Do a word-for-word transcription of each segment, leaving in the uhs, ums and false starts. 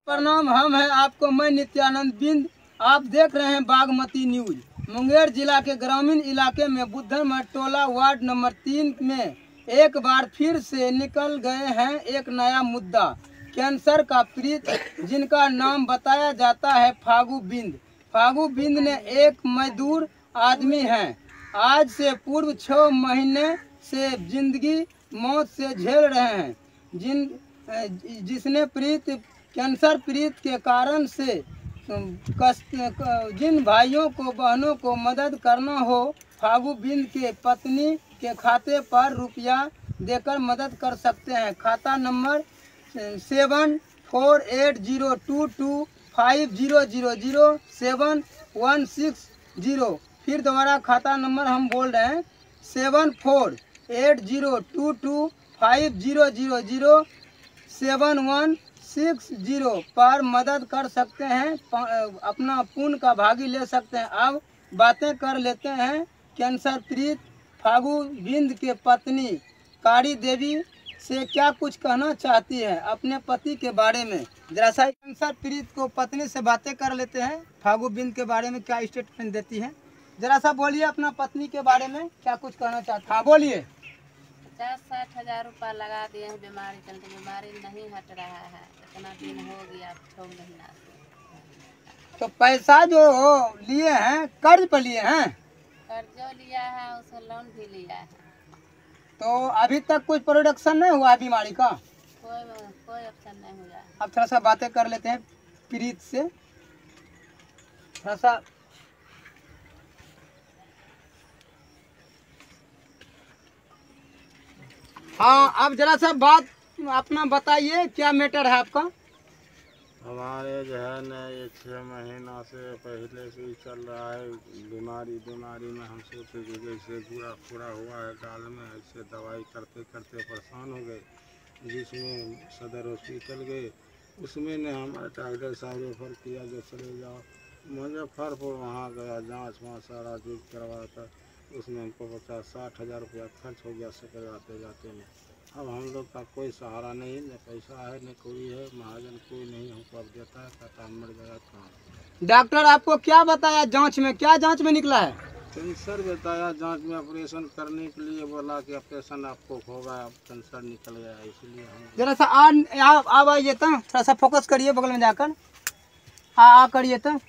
प्रणाम, हम हैं आपको मैं नित्यानंद बिंद। आप देख रहे हैं बागमती न्यूज। मुंगेर जिला के ग्रामीण इलाके में बुद्धन टोला वार्ड नंबर तीन में एक बार फिर से निकल गए हैं एक नया मुद्दा, कैंसर का पीड़ित जिनका नाम बताया जाता है फागू बिंद। फागू बिंद ने एक मजदूर आदमी हैं। आज से पूर्व छः महीने से जिंदगी मौत से झेल रहे हैं। जिन जिसने पीड़ित कैंसर पीड़ित के कारण से जिन भाइयों को बहनों को मदद करना हो, फागू बिंद के पत्नी के खाते पर रुपया देकर मदद कर सकते हैं। खाता नंबर seven four eight zero two two five zero zero zero seven one six zero. फिर दोबारा खाता नंबर हम बोल रहे हैं seven four eight zero two two five zero zero zero seven one six zero पर मदद कर सकते हैं, अपना पुण्य का भागी ले सकते हैं। अब बातें कर लेते हैं कैंसर पीड़ित फागू बिंद के पत्नी कारी देवी से क्या कुछ कहना चाहती है अपने पति के बारे में। जरा सा कैंसर पीड़ित को पत्नी से बातें कर लेते हैं, फागू बिंद के बारे में क्या स्टेटमेंट देती है। जरा सा बोलिए अपना पत्नी के बारे में क्या कुछ कहना चाहते हैं। हाँ बोलिए। पचास साठ हजार रुपया लगा दिए हैं बीमारी चलते, बीमारी नहीं हट रहा है, इतना दिन हो गया छः महीना से। तो पैसा जो लिए हैं कर्ज पर लिए हैं? कर्जो लिया है, उससे लोन भी लिया है। तो अभी तक कुछ प्रोडक्शन नहीं हुआ है बीमारी का? कोई कोई ऑप्शन नहीं हुआ। अब थोड़ा सा बातें कर लेते हैं पीड़ित से। थोड़ा सा हाँ, अब जरा सा बात अपना बताइए, क्या मैटर है आपका। हमारे जो है न ये छः महीना से पहले से ही चल रहा है बीमारी। बीमारी में हम सोचे कि जैसे पूरा पूरा हुआ है गाल में, ऐसे दवाई करते करते परेशान हो गए। जिसमें सदर हॉस्पिटल गए, उसमें ने हमारे डॉक्टर साहब रेफर किया जो चले जाओ मुजफ्फरपुर। वहाँ गया, जांच वहाँ सारा चीज करवाया था, उसमें हमको पचास साठ हज़ार रुपया खर्च हो गया से करवाते जाते में। अब हम लोग का कोई सहारा नहीं, न पैसा है न कोई है, महाजन कोई नहीं हमको अब देता है, कहता हम मर गया कहाँ। डॉक्टर आपको क्या बताया जांच में, क्या जांच में निकला है? कैंसर बताया जांच में, ऑपरेशन करने के लिए बोला कि ऑपरेशन आपको होगा, अब कैंसर निकल गया, इसलिए हम। जरा सा आप आइए तो थोड़ा सा फोकस करिए बगल में जाकर। हाँ आ करिए तो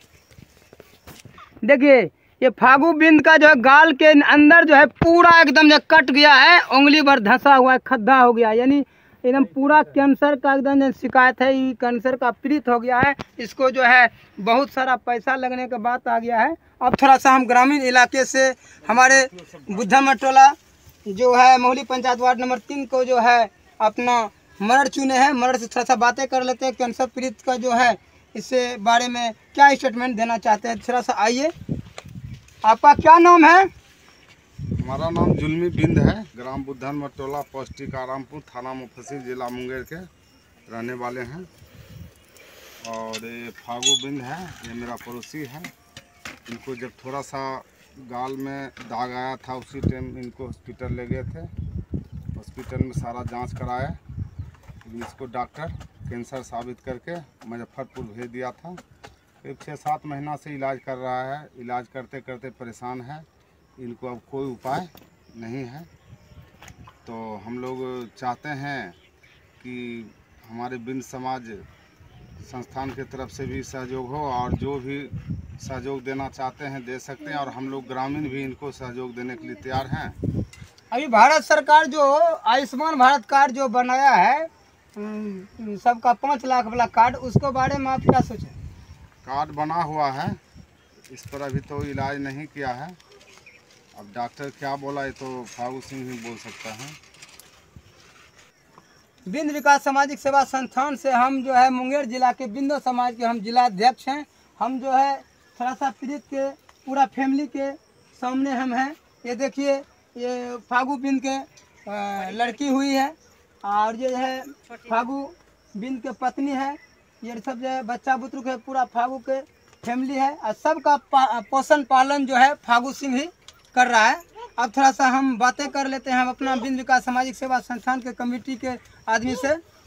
देखिए, ये फागू बिंद का जो है गाल के अंदर जो है पूरा एकदम जो कट गया है, उंगली भर धंसा हुआ है, खद्दा हो गया, यानी एकदम पूरा कैंसर का एकदम शिकायत है, ये कैंसर का पीड़ित हो गया है। इसको जो है बहुत सारा पैसा लगने का बात आ गया है। अब थोड़ा सा हम ग्रामीण इलाके से हमारे बुद्धन टोला जो है मोहली पंचायत वार्ड नंबर तीन को जो है अपना मर्ड चुने हैं, मर्ड से थोड़ा सा बातें कर लेते हैं। कैंसर पीड़ित का जो है इससे बारे में क्या स्टेटमेंट देना चाहते हैं, थोड़ा सा आइए। आपका क्या नाम है? हमारा नाम जुल्मी बिंद है, ग्राम बुद्धन मटोला, पौष्टिक आरामपुर, थाना मुफस्सिल, जिला मुंगेर के रहने वाले हैं। और ये फागू बिंद है, ये मेरा पड़ोसी है। इनको जब थोड़ा सा गाल में दाग आया था, उसी टाइम इनको हॉस्पिटल ले गए थे। हॉस्पिटल में सारा जांच कराया, इसको डॉक्टर कैंसर साबित करके मुजफ्फरपुर भेज दिया था। एक छः सात महीना से इलाज कर रहा है, इलाज करते करते परेशान है। इनको अब कोई उपाय नहीं है। तो हम लोग चाहते हैं कि हमारे बिंद समाज संस्थान की तरफ से भी सहयोग हो, और जो भी सहयोग देना चाहते हैं दे सकते हैं, और हम लोग ग्रामीण भी इनको सहयोग देने के लिए तैयार हैं। अभी भारत सरकार जो आयुष्मान भारत कार्ड जो बनाया है, सबका पाँच लाख वाला कार्ड, उसके बारे में आप क्या सोचें? कार्ड बना हुआ है, इस पर अभी तो इलाज नहीं किया है। अब डॉक्टर क्या बोला है तो फागू सिंह ही बोल सकता है। बिंद विकास सामाजिक सेवा संस्थान से हम जो है मुंगेर जिला के बिंदो समाज के हम जिला अध्यक्ष हैं। हम जो है थोड़ा सा पीड़ित के पूरा फैमिली के सामने हम हैं। ये देखिए, ये फागू बिंद के लड़की हुई है, और ये है फागू बिंद के पत्नी है। ये सब जो है बच्चा बुतरुक है, पूरा फागू के फैमिली है, और सबका पोषण पालन जो है फागू सिंह ही कर रहा है। अब थोड़ा सा हम बातें कर लेते हैं हम अपना बिंद विकास सामाजिक सेवा संस्थान के कमेटी के आदमी से।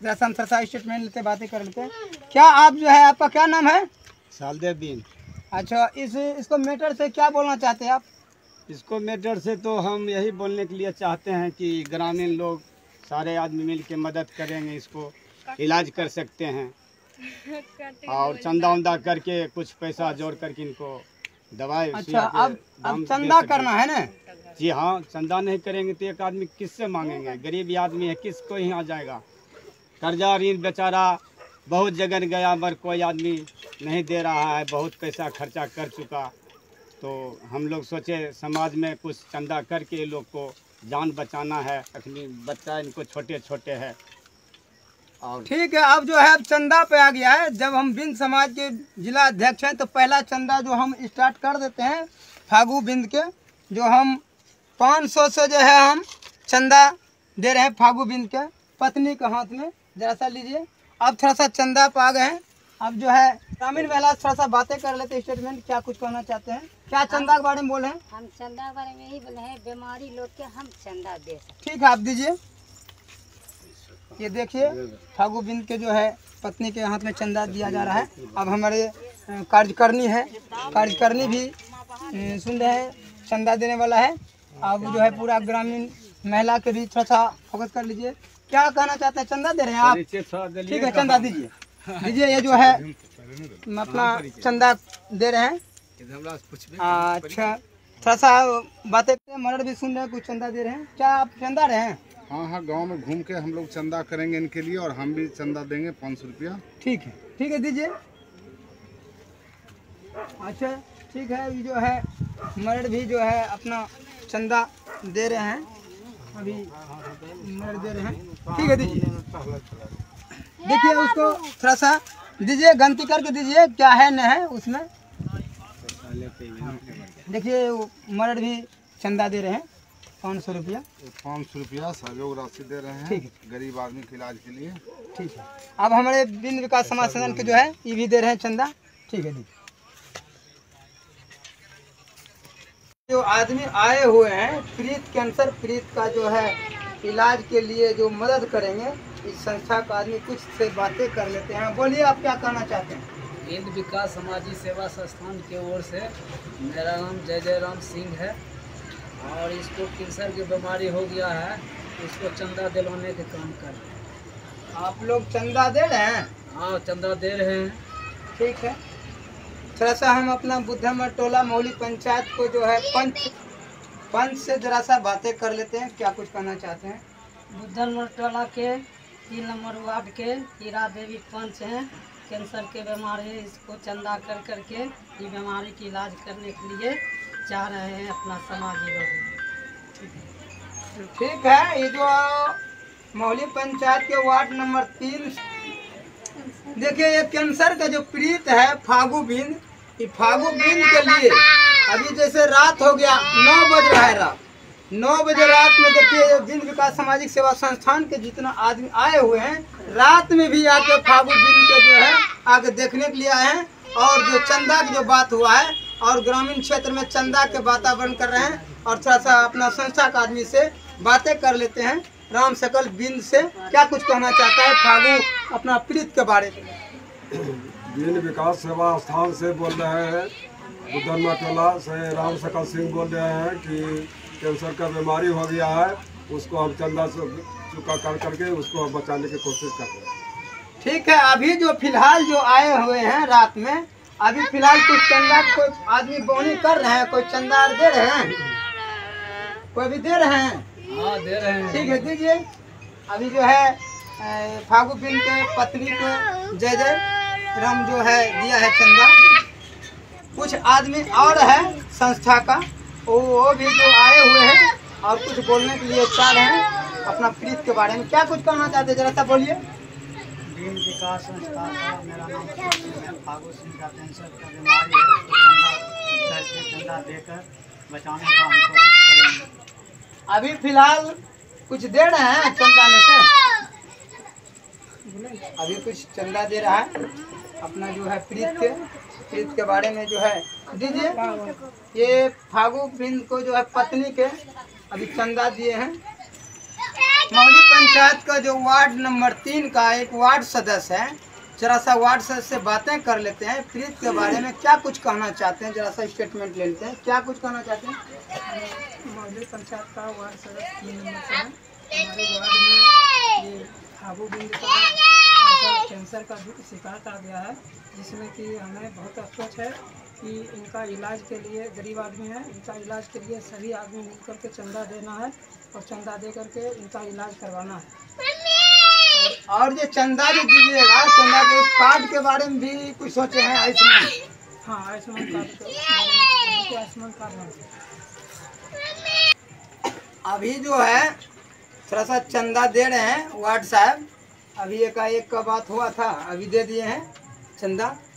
जैसा हम थोड़ा स्टेटमेंट लेते बातें कर लेते हैं। क्या आप जो है, आपका क्या नाम है? सालदेव बिन। अच्छा, इस इसको मैटर से क्या बोलना चाहते हैं आप? इसको मैटर से तो हम यही बोलने के लिए चाहते हैं कि ग्रामीण लोग सारे आदमी मिल के मदद करेंगे, इसको इलाज कर सकते हैं और चंदा उंदा करके कुछ पैसा जोड़ करके इनको दवाई। अच्छा, अब अब चंदा करना है ना? जी हाँ, चंदा नहीं करेंगे तो एक आदमी किससे मांगेंगे? गरीब आदमी है, किसको ही आ जाएगा? कर्जा ऋण बेचारा बहुत जगह गया मगर कोई आदमी नहीं दे रहा है, बहुत पैसा खर्चा कर चुका। तो हम लोग सोचे समाज में कुछ चंदा करके लोग को जान बचाना है, अपनी बच्चा इनको छोटे छोटे है। और ठीक है, अब जो है अब चंदा पे आ गया है। जब हम बिंद समाज के जिला अध्यक्ष हैं तो पहला चंदा जो हम स्टार्ट कर देते हैं फागू बिंद के, जो हम पाँच सौ से जो है हम चंदा दे रहे हैं फागू बिंद के पत्नी के हाथ में। जरा सा लीजिए। अब थोड़ा सा चंदा पे आ गए हैं। अब जो है ग्रामीण महिला थोड़ा सा बातें कर लेते हैं, स्टेटमेंट क्या कुछ कहना चाहते हैं? क्या चंदा के बारे में बोले हैं? हम चंदा के बारे में यही बोले हैं, बीमारी लोग के हम चंदा दे सकते। ठीक है, आप दीजिए। ये देखिए फागू बिंद के जो है पत्नी के हाथ में चंदा दिया जा रहा है। अब हमारे अ, कार्यकर्णी है, कार्यकर्णी भी अ, सुन रहे हैं, चंदा देने वाला है। अब जो है पूरा ग्रामीण महिला के भी थोड़ा सा फोकस कर लीजिए। क्या कहना चाहते हैं? चंदा दे रहे हैं आप? ठीक है, चंदा दीजिए दीजिए। ये जो है अपना चंदा दे रहे हैं। अच्छा, थोड़ा सा बातें मर्द भी सुन रहे हैं, कुछ चंदा दे रहे हैं। क्या आप चंदा रहे हैं? हाँ हाँ, गांव में घूम के हम लोग चंदा करेंगे इनके लिए और हम भी चंदा देंगे पाँच सौ रुपया। ठीक है, ठीक है, दीजिए। अच्छा, ठीक है। ये जो है मर्द भी जो है अपना चंदा दे रहे हैं, अभी मर्द दे रहे हैं। ठीक है, दीजिए देखिए उसको थोड़ा सा दीजिए, गनती करके दीजिए क्या है न है उसमें। देखिए मर्द भी चंदा दे रहे हैं पाँच सौ रुपया। पाँच सौ रुपया सहयोग राशि दे रहे हैं। ठीक है, गरीब आदमी के इलाज के लिए। ठीक है। अब हमारे बिंद विकास समाज सदन के जो है ये भी दे रहे हैं चंदा। ठीक है, दीजिए। जो आदमी आए हुए हैं पीड़ित, कैंसर पीड़ित का जो है इलाज के लिए जो मदद करेंगे, इस संस्था का आदमी कुछ से बातें कर लेते हैं। बोलिए, आप क्या कहना चाहते हैं? बिंद विकास सामाजिक सेवा संस्थान की ओर से मेरा नाम जय जय राम सिंह है और इसको कैंसर की बीमारी हो गया है, इसको चंदा दिलवाने के काम कर रहे हैं। आप लोग चंदा दे रहे हैं? हाँ, चंदा दे रहे हैं। ठीक है। थोड़ा सा हम अपना बुद्धमर टोला मौली पंचायत को जो है पंच पंच से जरा सा बातें कर लेते हैं। क्या कुछ कहना चाहते हैं? बुद्धन टोला के तीन नंबर वार्ड के हीरा देवी पंच हैं। कैंसर के बीमारी है, इसको चंदा कर करके ये बीमारी की इलाज करने के लिए चाह रहे हैं अपना समाजी लोग। ठीक है। ये जो मौली पंचायत के वार्ड नंबर तीन, देखिए ये कैंसर का जो पीड़ित है फागू बिंद, ये फागू बिंद के लिए अभी जैसे रात हो गया, नौ बज रहा है, रात नौ बजे रात में देखिए बिंद विकास सामाजिक सेवा संस्थान के जितना आदमी आए हुए हैं रात में भी आके फागू बिंद के जो है आके देखने के लिए आए हैं। और जो चंदा की जो बात हुआ है और ग्रामीण क्षेत्र में चंदा के वातावरण कर रहे हैं और थोड़ा सा अपना संस्था का आदमी से बातें कर लेते हैं। राम सकल बिंद से क्या कुछ कहना चाहता है फागू अपना पीड़ित के बारे में? बिंद विकास सेवा स्थान से बोल रहे हैं, बुद्धनमा टोला से राम सकल सिंह बोल रहे हैं कि कैंसर का बीमारी हो गया है, उसको हम चंदा से चुका कर करके उसको हम बचाने की कोशिश कर रहे हैं। ठीक है। अभी जो फिलहाल जो आए हुए हैं रात में, अभी फिलहाल कुछ चंदा कोई आदमी बोनी कर रहे हैं, कोई चंदा दे रहे हैं, कोई भी दे रहे हैं? हाँ, दे रहे हैं। ठीक है, दीजिए। अभी जो है फागू बिंद के पत्नी को जय जय राम जो है दिया है चंदा। कुछ आदमी और है संस्था का, वो वो भी जो आए हुए हैं और कुछ बोलने के लिए चाह रहे हैं अपना पीड़ित के बारे में। क्या कुछ कहना चाहते हैं, जरा सा बोलिए। बिंद विकास संस्था का मेरा नाम है, फागू सिंह का कैंसर का बीमारी है, उसको चंदा करके चंदा देकर बचाने का हम कोशिश करेंगे। अभी फिलहाल कुछ दे रहे हैं चंदा में से, अभी कुछ चंदा दे रहा है अपना जो है पीड़ित के पीड़ित के बारे में जो है दीजिए। ये फागू बिंद को जो है पत्नी के अभी चंदा दिए हैं। मौली पंचायत का जो वार्ड नंबर तीन का एक वार्ड सदस्य है, जरा सा वार्ड सदस्य से बातें कर लेते हैं। प्रीत के बारे में क्या कुछ कहना चाहते हैं, जरा सा स्टेटमेंट ले लेते हैं। क्या कुछ कहना चाहते हैं? मौजूद पंचायत का वार्ड सदस्य तीन नंबर से है। हमारे वार्ड में ये फागू बिंद का ऐसा कैंसर का शिकायत आ गया है, जिसमें कि हमें बहुत अफसोस है कि इनका इलाज के लिए, गरीब आदमी है, इनका इलाज के लिए सभी आदमी मिलकर के चंदा देना है और चंदा दे करके इनका इलाज करवाना है। और ये चंदा जो दीजिएगा, चंदा के कार्ड के बारे में भी कुछ सोचे हैं? आयुष्मान हाँ, आयुष्मान कार्ड के बारे में आयुष्मान कार्ड है। अभी जो है थोड़ा सा चंदा दे रहे हैं वार्ड साहब। अभी एकाएक का बात हुआ था, अभी दे दिए हैं चंदा।